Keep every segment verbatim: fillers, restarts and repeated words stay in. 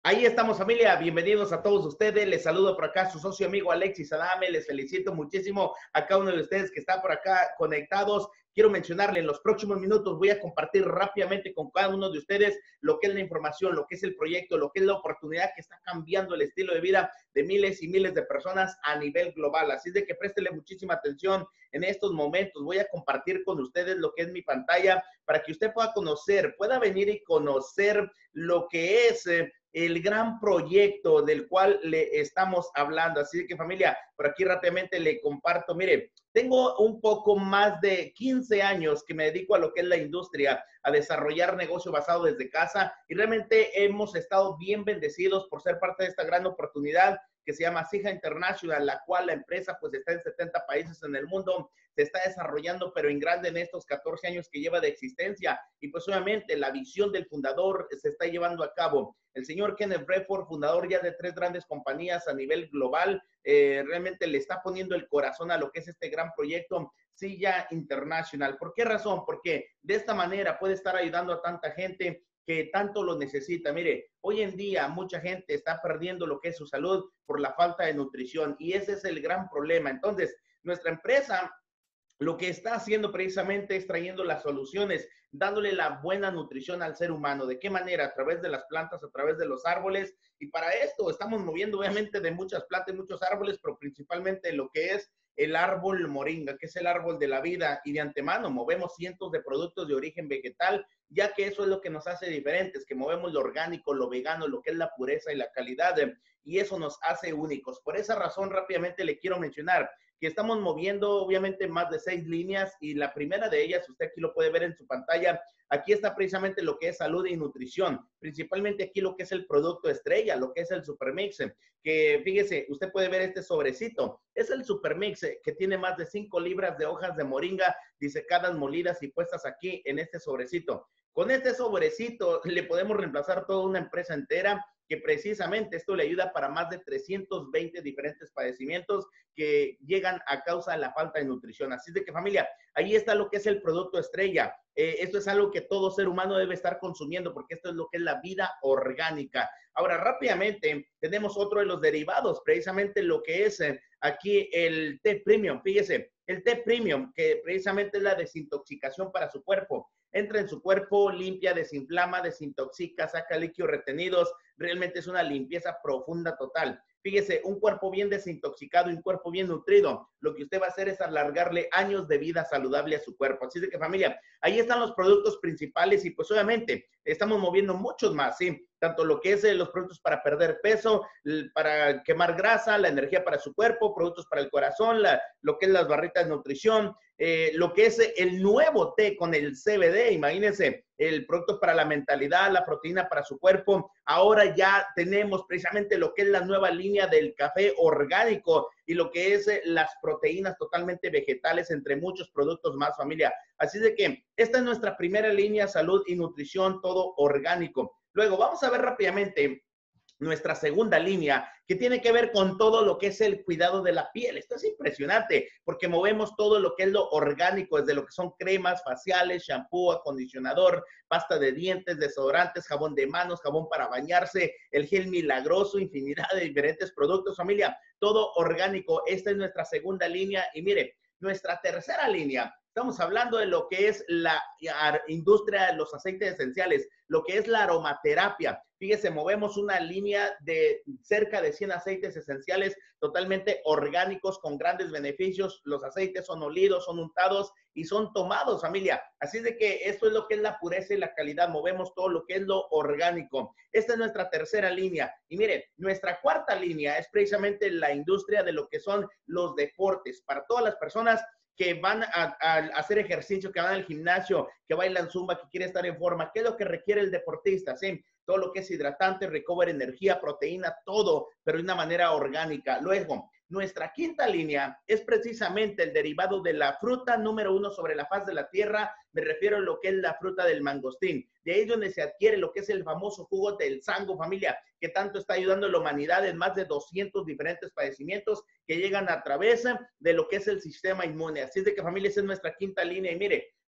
Ahí estamos, familia. Bienvenidos a todos ustedes. Les saludo por acá su socio amigo Alexis Adame. Les felicito muchísimo a cada uno de ustedes que está por acá conectados. Quiero mencionarle, en los próximos minutos voy a compartir rápidamente con cada uno de ustedes lo que es la información, lo que es el proyecto, lo que es la oportunidad que está cambiando el estilo de vida de miles y miles de personas a nivel global. Así de que préstele muchísima atención en estos momentos. Voy a compartir con ustedes lo que es mi pantalla para que usted pueda conocer, pueda venir y conocer lo que es eh, el gran proyecto del cual le estamos hablando. Así que, familia, por aquí rápidamente le comparto. Mire, tengo un poco más de quince años que me dedico a lo que es la industria, a desarrollar negocio basado desde casa, y realmente hemos estado bien bendecidos por ser parte de esta gran oportunidad que se llama Sija International, la cual la empresa pues está en setenta países en el mundo, se está desarrollando pero en grande en estos catorce años que lleva de existencia, y pues obviamente la visión del fundador se está llevando a cabo. El señor Kenneth Bradford, fundador ya de tres grandes compañías a nivel global, eh, realmente le está poniendo el corazón a lo que es este gran proyecto Sija International. ¿Por qué razón? Porque de esta manera puede estar ayudando a tanta gente que tanto lo necesita. Mire, hoy en día mucha gente está perdiendo lo que es su salud por la falta de nutrición, y ese es el gran problema. Entonces, nuestra empresa lo que está haciendo precisamente es trayendo las soluciones, dándole la buena nutrición al ser humano. ¿De qué manera? A través de las plantas, a través de los árboles. Y para esto estamos moviendo obviamente de muchas plantas, muchos árboles, pero principalmente lo que es el árbol moringa, que es el árbol de la vida. Y de antemano movemos cientos de productos de origen vegetal, ya que eso es lo que nos hace diferentes, que movemos lo orgánico, lo vegano, lo que es la pureza y la calidad, y eso nos hace únicos. Por esa razón, rápidamente le quiero mencionar que estamos moviendo obviamente más de seis líneas, y la primera de ellas, usted aquí lo puede ver en su pantalla, aquí está precisamente lo que es salud y nutrición, principalmente aquí lo que es el producto estrella, lo que es el Supermix, que fíjese, usted puede ver este sobrecito, es el Supermix, que tiene más de cinco libras de hojas de moringa disecadas, molidas y puestas aquí en este sobrecito. Con este sobrecito le podemos reemplazar toda una empresa entera, que precisamente esto le ayuda para más de trescientos veinte diferentes padecimientos que llegan a causa de la falta de nutrición. Así de que, familia, ahí está lo que es el producto estrella. Eh, esto es algo que todo ser humano debe estar consumiendo, porque esto es lo que es la vida orgánica. Ahora, rápidamente, tenemos otro de los derivados, precisamente lo que es eh, aquí el té premium. Fíjese, el té premium, que precisamente es la desintoxicación para su cuerpo. Entra en su cuerpo, limpia, desinflama, desintoxica, saca líquidos retenidos. Realmente es una limpieza profunda total. Fíjese, un cuerpo bien desintoxicado y un cuerpo bien nutrido, lo que usted va a hacer es alargarle años de vida saludable a su cuerpo. Así de que, familia, ahí están los productos principales, y pues obviamente estamos moviendo muchos más, ¿sí? Tanto lo que es eh, los productos para perder peso, para quemar grasa, la energía para su cuerpo, productos para el corazón, la, lo que es las barritas de nutrición, eh, lo que es el nuevo té con el C B D, imagínense, el producto para la mentalidad, la proteína para su cuerpo. Ahora ya tenemos precisamente lo que es la nueva línea del café orgánico y lo que es eh, las proteínas totalmente vegetales, entre muchos productos más, familia. Así de que esta es nuestra primera línea, salud y nutrición, todo orgánico. Luego vamos a ver rápidamente nuestra segunda línea, que tiene que ver con todo lo que es el cuidado de la piel. Esto es impresionante, porque movemos todo lo que es lo orgánico, desde lo que son cremas faciales, shampoo, acondicionador, pasta de dientes, desodorantes, jabón de manos, jabón para bañarse, el gel milagroso, infinidad de diferentes productos, familia, todo orgánico. Esta es nuestra segunda línea. Y mire, nuestra tercera línea, estamos hablando de lo que es la industria de los aceites esenciales, lo que es la aromaterapia. Fíjese, movemos una línea de cerca de cien aceites esenciales totalmente orgánicos con grandes beneficios. Los aceites son olidos, son untados y son tomados, familia. Así de que esto es lo que es la pureza y la calidad. Movemos todo lo que es lo orgánico. Esta es nuestra tercera línea. Y mire, nuestra cuarta línea es precisamente la industria de lo que son los deportes. Para todas las personas que van a, a, hacer ejercicio, que van al gimnasio, que bailan zumba, que quieren estar en forma. ¿Qué es lo que requiere el deportista? ¿Sí? Todo lo que es hidratante, recover energía, proteína, todo, pero de una manera orgánica. Luego, nuestra quinta línea es precisamente el derivado de la fruta número uno sobre la faz de la tierra. Me refiero a lo que es la fruta del mangostín. De ahí es donde se adquiere lo que es el famoso jugo del sango, familia, que tanto está ayudando a la humanidad en más de doscientos diferentes padecimientos que llegan a través de lo que es el sistema inmune. Así es de que, familia, esa es nuestra quinta línea. Y mire,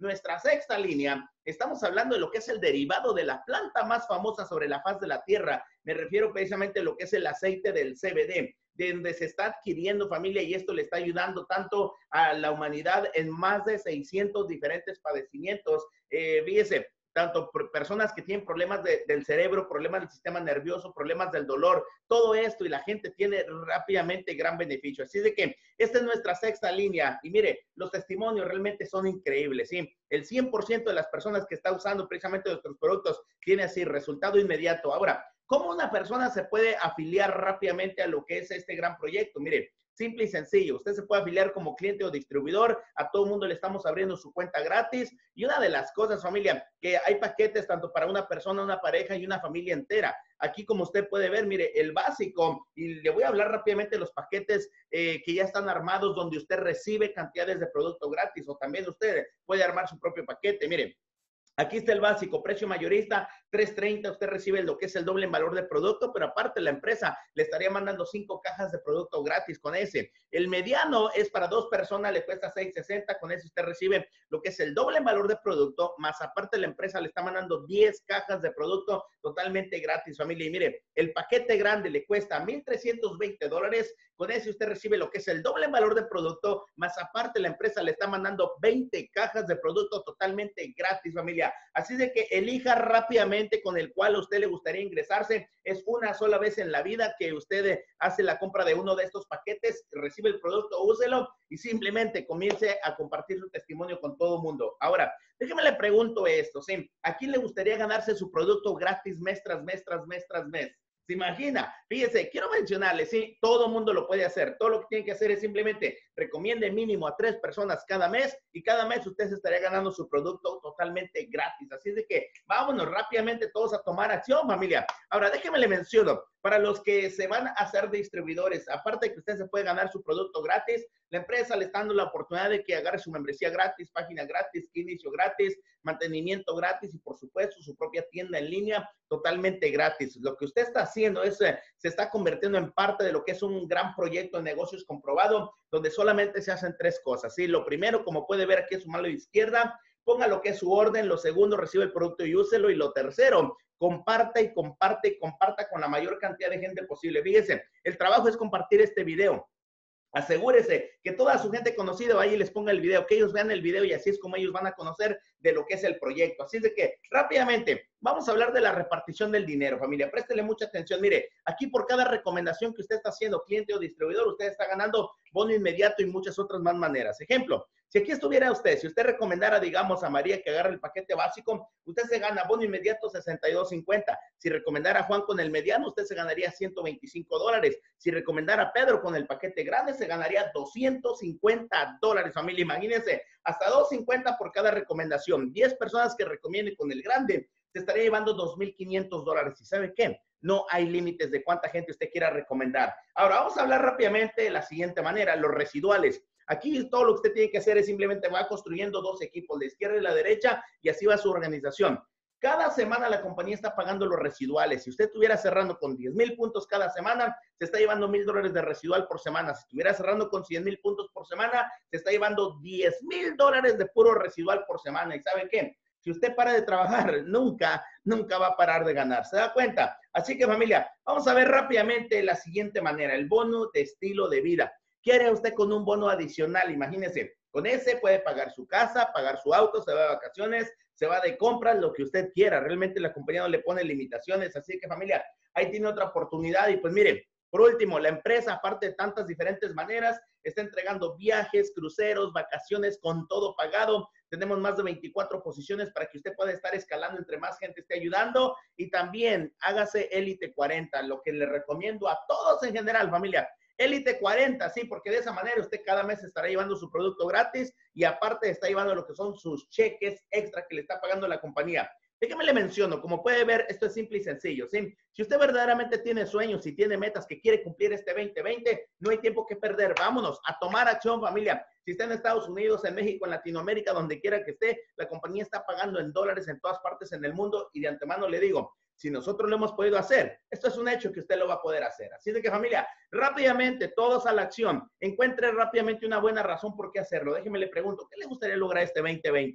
nuestra sexta línea, estamos hablando de lo que es el derivado de la planta más famosa sobre la faz de la tierra. Me refiero precisamente a lo que es el aceite del C B D, de donde se está adquiriendo, familia, y esto le está ayudando tanto a la humanidad en más de seiscientos diferentes padecimientos. Eh, fíjese, tanto personas que tienen problemas de, del cerebro, problemas del sistema nervioso, problemas del dolor, todo esto, y la gente tiene rápidamente gran beneficio. Así de que esta es nuestra sexta línea, y mire, los testimonios realmente son increíbles, ¿sí? El cien por ciento de las personas que está usando precisamente nuestros productos tiene así resultado inmediato. Ahora, ¿cómo una persona se puede afiliar rápidamente a lo que es este gran proyecto? Mire, simple y sencillo. Usted se puede afiliar como cliente o distribuidor. A todo mundo le estamos abriendo su cuenta gratis. Y una de las cosas, familia, que hay paquetes tanto para una persona, una pareja y una familia entera. Aquí, como usted puede ver, mire, el básico, y le voy a hablar rápidamente de los paquetes eh, que ya están armados, donde usted recibe cantidades de producto gratis, o también usted puede armar su propio paquete. Mire, aquí está el básico, precio mayorista, tres treinta, usted recibe lo que es el doble en valor de producto, pero aparte la empresa le estaría mandando cinco cajas de producto gratis con ese. El mediano es para dos personas, le cuesta seis sesenta, con ese usted recibe lo que es el doble en valor de producto, más aparte la empresa le está mandando diez cajas de producto totalmente gratis, familia. Y mire, el paquete grande le cuesta mil trescientos veinte dólares, con ese usted recibe lo que es el doble en valor de producto, más aparte la empresa le está mandando veinte cajas de producto totalmente gratis, familia. Así de que elija rápidamente con el cual a usted le gustaría ingresarse. Es una sola vez en la vida que usted hace la compra de uno de estos paquetes, recibe el producto, úselo y simplemente comience a compartir su testimonio con todo el mundo. Ahora, déjeme le pregunto esto, ¿sí? ¿A quién le gustaría ganarse su producto gratis mes tras mes, tras mes, tras mes? ¿Se imagina? Fíjese, quiero mencionarle, sí, todo mundo lo puede hacer. Todo lo que tiene que hacer es simplemente recomiende mínimo a tres personas cada mes y cada mes usted se estaría ganando su producto totalmente gratis. Así es de que vámonos rápidamente todos a tomar acción, familia. Ahora, déjeme le menciono, para los que se van a hacer distribuidores, aparte de que usted se puede ganar su producto gratis, la empresa le está dando la oportunidad de que agarre su membresía gratis, página gratis, inicio gratis, mantenimiento gratis y por supuesto su propia tienda en línea totalmente gratis. Lo que usted está haciendo es, eh, se está convirtiendo en parte de lo que es un gran proyecto de negocios comprobado, donde solamente se hacen tres cosas, ¿sí? Lo primero, como puede ver aquí en su mano izquierda, ponga lo que es su orden. Lo segundo, recibe el producto y úselo. Y lo tercero, comparta y comparte y comparta con la mayor cantidad de gente posible. Fíjense, el trabajo es compartir este video. Asegúrese que toda su gente conocida vaya y les ponga el video, que ellos vean el video y así es como ellos van a conocer de lo que es el proyecto. Así es de que rápidamente vamos a hablar de la repartición del dinero, familia. Préstele mucha atención. Mire, aquí por cada recomendación que usted está haciendo, cliente o distribuidor, usted está ganando bono inmediato y muchas otras más maneras. Ejemplo, si aquí estuviera usted, si usted recomendara, digamos, a María que agarre el paquete básico, usted se gana bono inmediato sesenta y dos cincuenta. Si recomendara a Juan con el mediano, usted se ganaría ciento veinticinco dólares. Si recomendara a Pedro con el paquete grande, se ganaría doscientos cincuenta dólares, familia. Imagínense, hasta doscientos cincuenta por cada recomendación. diez personas que recomienden con el grande, se estaría llevando dos mil quinientos dólares. ¿Y sabe qué? No hay límites de cuánta gente usted quiera recomendar. Ahora, vamos a hablar rápidamente de la siguiente manera, los residuales. Aquí todo lo que usted tiene que hacer es simplemente va construyendo dos equipos, la izquierda y la derecha, y así va su organización. Cada semana la compañía está pagando los residuales. Si usted estuviera cerrando con diez mil puntos cada semana, se está llevando mil dólares de residual por semana. Si estuviera cerrando con cien mil puntos por semana, se está llevando diez mil dólares de puro residual por semana. ¿Y sabe qué? Si usted para de trabajar, nunca, nunca va a parar de ganar. ¿Se da cuenta? Así que, familia, vamos a ver rápidamente la siguiente manera, el bono de estilo de vida. ¿Qué haría usted con un bono adicional? Imagínese, con ese puede pagar su casa, pagar su auto, se va de vacaciones, se va de compras, lo que usted quiera. Realmente la compañía no le pone limitaciones. Así que, familia, ahí tiene otra oportunidad. Y pues mire, por último, la empresa, aparte de tantas diferentes maneras, está entregando viajes, cruceros, vacaciones con todo pagado. Tenemos más de veinticuatro posiciones para que usted pueda estar escalando entre más gente esté ayudando. Y también hágase Élite cuarenta, lo que le recomiendo a todos en general, familia. Élite cuarenta, sí, porque de esa manera usted cada mes estará llevando su producto gratis y aparte está llevando lo que son sus cheques extra que le está pagando la compañía. Déjeme le menciono, como puede ver, esto es simple y sencillo, ¿sí? Si usted verdaderamente tiene sueños y tiene metas que quiere cumplir este veinte veinte, no hay tiempo que perder. Vámonos a tomar acción, familia. Si está en Estados Unidos, en México, en Latinoamérica, donde quiera que esté, la compañía está pagando en dólares en todas partes en el mundo y de antemano le digo, si nosotros lo hemos podido hacer, esto es un hecho que usted lo va a poder hacer. Así de que, familia, rápidamente, todos a la acción. Encuentre rápidamente una buena razón por qué hacerlo. Déjeme le pregunto, ¿qué le gustaría lograr este veinte veinte?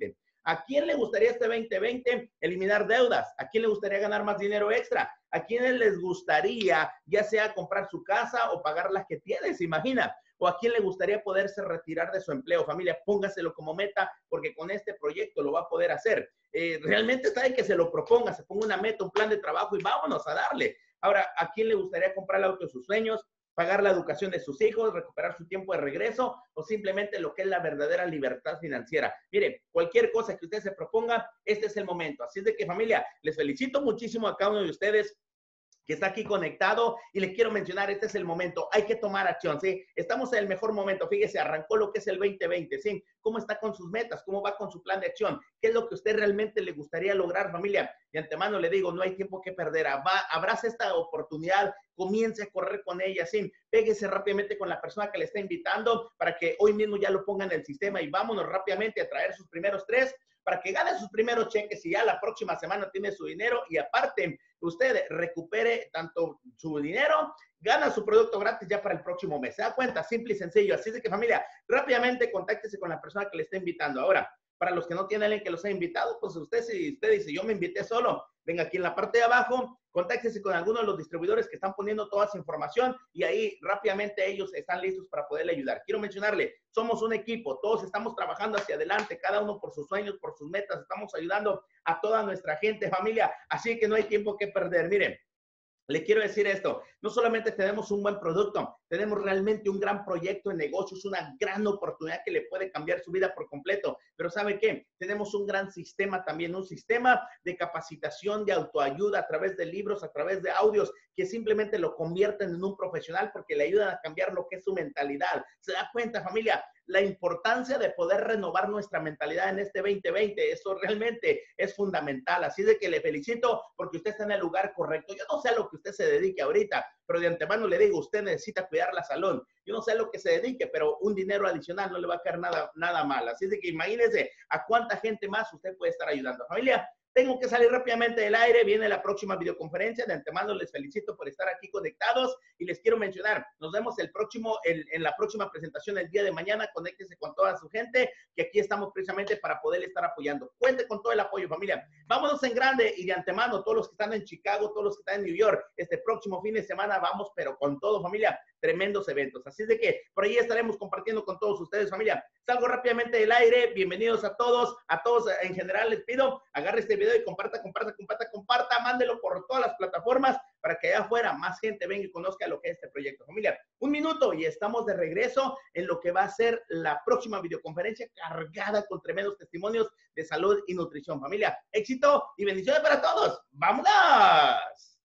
¿A quién le gustaría este veinte veinte eliminar deudas? ¿A quién le gustaría ganar más dinero extra? ¿A quiénes les gustaría ya sea comprar su casa o pagar las que tiene? ¿Se imagina? ¿O a quién le gustaría poderse retirar de su empleo? Familia, póngaselo como meta porque con este proyecto lo va a poder hacer. Eh, realmente está de que se lo proponga, se ponga una meta, un plan de trabajo y vámonos a darle. Ahora, ¿a quién le gustaría comprar el auto de sus sueños? Pagar la educación de sus hijos, recuperar su tiempo de regreso o simplemente lo que es la verdadera libertad financiera. Mire, cualquier cosa que usted se proponga, este es el momento. Así es de que, familia, les felicito muchísimo a cada uno de ustedes que está aquí conectado y les quiero mencionar, este es el momento, hay que tomar acción, ¿sí? Estamos en el mejor momento, fíjese, arrancó lo que es el veinte veinte, ¿sí? ¿Cómo está con sus metas? ¿Cómo va con su plan de acción? ¿Qué es lo que a usted realmente le gustaría lograr, familia? De antemano le digo, no hay tiempo que perder, va, abrace esta oportunidad, comience a correr con ella, ¿sí? Péguese rápidamente con la persona que le está invitando para que hoy mismo ya lo ponga en el sistema y vámonos rápidamente a traer sus primeros tres para que gane sus primeros cheques y ya la próxima semana tiene su dinero y aparte usted recupere tanto su dinero, gana su producto gratis ya para el próximo mes. ¿Se da cuenta? Simple y sencillo. Así es de que, familia, rápidamente contáctese con la persona que le está invitando. Ahora, para los que no tienen alguien que los ha invitado, pues usted, si usted dice, yo me invité solo, venga aquí en la parte de abajo, contáctese con alguno de los distribuidores que están poniendo toda esa información y ahí rápidamente ellos están listos para poderle ayudar. Quiero mencionarle, somos un equipo, todos estamos trabajando hacia adelante, cada uno por sus sueños, por sus metas, estamos ayudando a toda nuestra gente, familia, así que no hay tiempo que perder. Miren, le quiero decir esto, no solamente tenemos un buen producto, tenemos realmente un gran proyecto de negocios, una gran oportunidad que le puede cambiar su vida por completo, pero ¿sabe qué? Tenemos un gran sistema también, un sistema de capacitación, de autoayuda a través de libros, a través de audios, que simplemente lo convierten en un profesional porque le ayudan a cambiar lo que es su mentalidad. ¿Se da cuenta, familia? La importancia de poder renovar nuestra mentalidad en este veinte veinte, eso realmente es fundamental. Así de que le felicito porque usted está en el lugar correcto. Yo no sé a lo que usted se dedique ahorita, pero de antemano le digo, usted necesita cuidar la salud. Yo no sé a lo que se dedique, pero un dinero adicional no le va a caer nada, nada mal. Así de que imagínese a cuánta gente más usted puede estar ayudando. Familia, tengo que salir rápidamente del aire, viene la próxima videoconferencia, de antemano les felicito por estar aquí conectados y les quiero mencionar, nos vemos el próximo, el, en la próxima presentación el día de mañana, conéctese con toda su gente, que aquí estamos precisamente para poder estar apoyando. Cuente con todo el apoyo, familia. Vámonos en grande y de antemano, todos los que están en Chicago, todos los que están en New York, este próximo fin de semana vamos, pero con todo, familia, tremendos eventos. Así de que por ahí estaremos compartiendo con todos ustedes, familia. Salgo rápidamente del aire, bienvenidos a todos, a todos en general les pido, agarre este video y comparta, comparta, comparta, comparta, mándelo por todas las plataformas para que allá afuera más gente venga y conozca lo que es este proyecto. Familia, un minuto y estamos de regreso en lo que va a ser la próxima videoconferencia cargada con tremendos testimonios de salud y nutrición. Familia, éxito y bendiciones para todos. ¡Vámonos!